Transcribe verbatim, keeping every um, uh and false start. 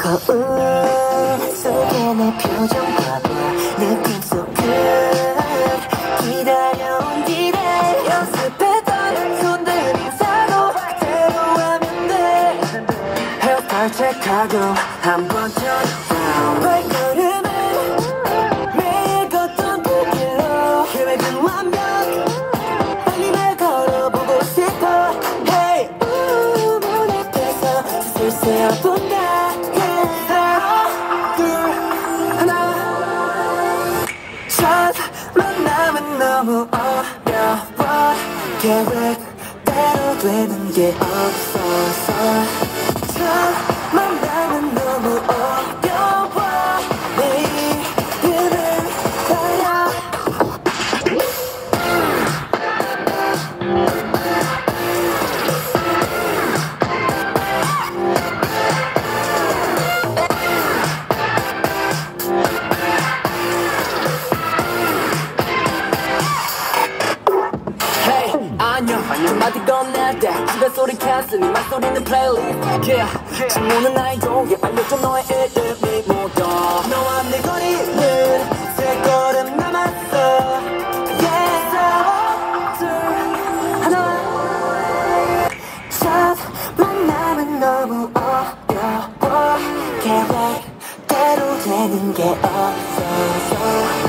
거울 속에 내 표정 봐봐 느낌 속 끝 기다려온 뒤에 연습했던 손들 인사도 그대로 하면 돼 헤어스타일 체크하고 한번 turn 발걸음을 매일 걷던 그 길로 계획은 완벽 빨리 날 걸어보고 싶어 Hey 우, 문 앞에서 슬슬 세어본다 만남은 너무 어려워 계획대로 되는 게 없어서 첫 만남은 너무 어려워 내일은 가야 안녕 한마디 건넬 때 집에 소리 캔슬 네 말소리는 플레이리스트 yeah. 질문은 나의 용기 알려줘 너의 이름이 뭐더 너와 내 거리는 세 걸음 남았어 yeah. 둘 하나 첫 만남은 너무 어려워 계획대로 되는 게 없어서